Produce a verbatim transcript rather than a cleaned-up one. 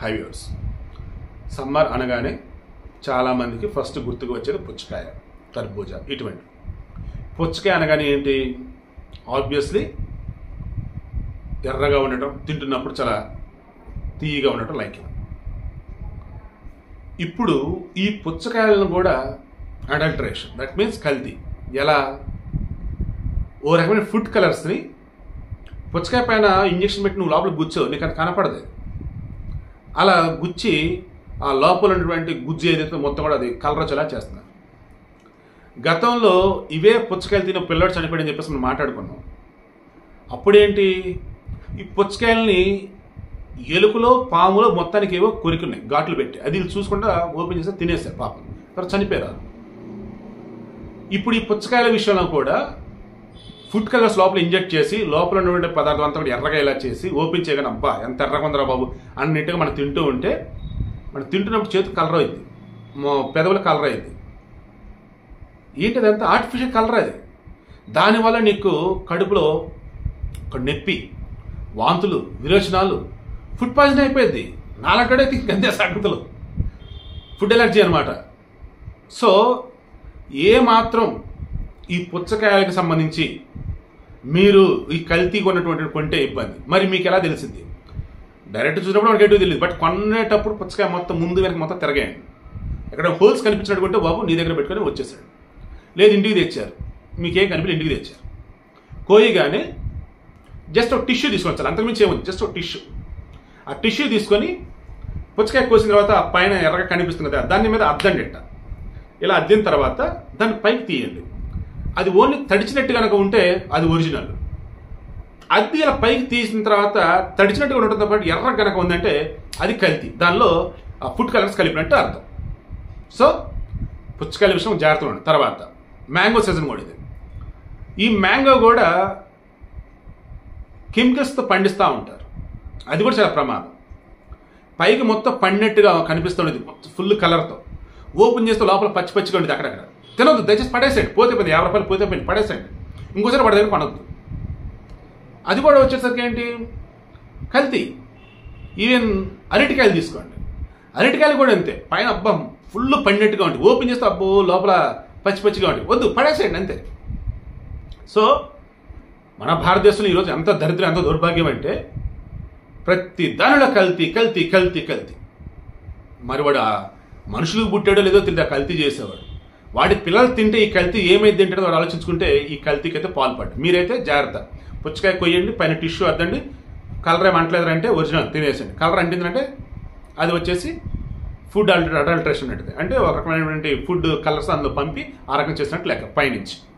Highways. Summer అనగానే చాలామందికి first గుర్తుకు వచ్చేది పుచ్చకాయ, కర్బూజా. ఇటువంటి పుచ్చకాయ అనగానే ఏంటి, ఆబ్వియస్లీ ఎర్రగా ఉండటం, తింటున్నప్పుడు చాలా తీయగా ఉండటం లైక్. ఇప్పుడు ఈ పుచ్చకాయలను కూడా అడల్టరేషన్, దట్ మీన్స్ కల్తీ. ఎలా? ఓ రకమైన ఫుడ్ కలర్స్ని పుచ్చకాయ పైన ఇంజక్షన్ పెట్టి నువ్వు లోపల గుచ్చావు, నీకు అది కనపడదు. అలా గుచ్చి ఆ లోపల ఉన్నటువంటి గుజ్జు ఏదైతే మొత్తం కూడా అది కలర్ వచ్చేలా చేస్తున్నారు. గతంలో ఇవే పుచ్చకాయలు తినే పిల్లడు చనిపోయాడని చెప్పేసి మనం మాట్లాడుకున్నాం. అప్పుడేంటి, ఈ పుచ్చకాయలని ఎలుకలో పాములో మొత్తానికి ఏవో కొరికున్నాయి ఘాట్లు పెట్టి, అది చూసుకుంటా ఓపెన్ చేస్తే తినేస్తారు పాపం, తర్వాత చనిపోయారు. ఇప్పుడు ఈ పుచ్చకాయల విషయంలో కూడా ఫుడ్ కలర్స్ లోపల ఇంజెక్ట్ చేసి లోపల ఉన్నటువంటి పదార్థం అంతా కూడా ఎర్రగా ఇలా చేసి ఓపెన్ చేయగానే అబ్బా ఎంత ఎర్రగా ఉందరా బాబు అన్నట్టుగా మనం తింటూ ఉంటే, మనం తింటున్నప్పుడు చేతికి కలర్ అయింది, పెదవుల కలర్ అయింది. ఏంటి అదంతా ఆర్టిఫిషియల్ కలర్. అది దానివల్ల నీకు కడుపులో ఒక నొప్పి, వాంతులు, విరోచనాలు, ఫుడ్ పాయిజన్ అయిపోయింది. నాలుగడే అంతే సంగతులు, ఫుడ్ ఎలర్జీ అనమాట. సో ఏ మాత్రం ఈ పుచ్చకాయలకు సంబంధించి మీరు ఈ కల్తీ కొన్నటువంటి కొంటే ఇబ్బంది. మరి మీకు ఎలా తెలిసింది? డైరెక్ట్ చూసినప్పుడు మనకి ఎటు తెలియదు, బట్ కొనేటప్పుడు పుచ్చకాయ మొత్తం ముందు వెనక మొత్తం తిరగాయండి. ఎక్కడ హోల్స్ కనిపించినట్టు కొంటే బాబు నీ దగ్గర పెట్టుకొని వచ్చేసాడు. లేదు ఇంటికి తెచ్చారు, మీకేం కనిపించి ఇంటికి తెచ్చారు. కోయగానే జస్ట్ ఒక టిష్యూ తీసుకొచ్చారు, అంతకుమించి ఏముంది, జస్ట్ ఒక టిష్యూ. ఆ టిష్యూ తీసుకొని పుచ్చకాయ కోసిన తర్వాత పైన ఎర్రగా కనిపిస్తుంది కదా, దాని మీద అద్దండి ఇట్ట. ఇలా అద్దిన తర్వాత దాన్ని పైకి తీయండి. అది ఓన్లీ తడిచినట్టు కనుక ఉంటే అది ఒరిజినల్. అది ఇలా పైకి తీసిన తర్వాత తడిచినట్టుగా ఉండటంతో పాటు ఎర్ర కనుక ఉందంటే అది కల్తీ, దానిలో ఫుడ్ కలర్స్ కలిపినట్టు అర్థం. సో పుచ్చకాయల విషయం జాగ్రత్తగా ఉండండి. తర్వాత మ్యాంగో సీజన్ కూడా ఇది. ఈ మ్యాంగో కూడా కెమికల్స్తో పండిస్తూ ఉంటారు, అది కూడా చాలా ప్రమాదం. పైకి మొత్తం పండినట్టుగా కనిపిస్తుంది ఫుల్ కలర్తో, ఓపెన్ చేస్తే లోపల పచ్చి పచ్చిగా ఉండేది. అక్కడక్కడ తినొద్దు, దయచేసి పడేసేయండి. పోతే పోయింది, యాభై రూపాయలు పోతే పోయింది, పడేసేయండి. ఇంకోసారి వాడి దగ్గర కొనొద్దు. అది కూడా వచ్చేసరికి ఏంటి, కల్తీ. ఈవెన్ అరటికాయలు తీసుకోండి, అరటికాయలు కూడా అంతే, పైన అబ్బా ఫుల్ పండినట్టుగా ఉంటుంది, ఓపెన్ చేస్తే అబ్బో లోపల పచ్చి పచ్చిగా ఉంటుంది, వద్దు పడేసేయండి అంతే. సో మన భారతదేశంలో ఈరోజు ఎంత దరిద్రం, ఎంత దౌర్భాగ్యం అంటే ప్రతి దానిలో కల్తీ కల్తీ కల్తీ కల్తీ. మరి వాడు మనుషులకు పుట్టాడో లేదో తెలియదు కల్తీ చేసేవాడు. వాడి పిల్లలు తింటే ఈ కల్తీ ఏమైంది తింటాడో వాడు ఆలోచించుకుంటే ఈ కల్తీకి అయితే పాల్పడ్డు. మీరైతే జాగ్రత్త, పుచ్చకాయ కొయ్యండి, పైన టిష్యూ అద్దండి, కలర్ ఏమి అంటలేదంటే ఒరిజినల్ తినేసండి. కలర్ అంటిందంటే అది వచ్చేసి ఫుడ్ అడల్టరేషన్ అంటే అంటే ఒక రకమైనటువంటి ఫుడ్ కలర్స్ అందులో పంపి ఆ రకం చేసినట్టు లెక్క పైనుంచి.